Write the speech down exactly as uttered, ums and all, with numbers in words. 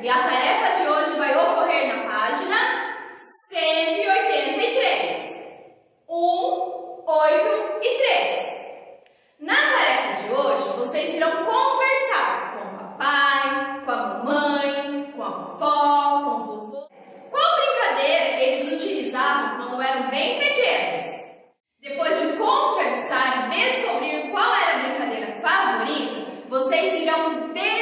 E a tarefa de hoje vai ocorrer na página cento e oitenta e três. um, oito e três. Na tarefa de hoje, vocês irão conversar com o papai, com a mamãe, com a vovó, com o vovô. Qual brincadeira eles utilizavam quando eram bem pequenos? Depois de conversar e descobrir qual era a brincadeira favorita, vocês irão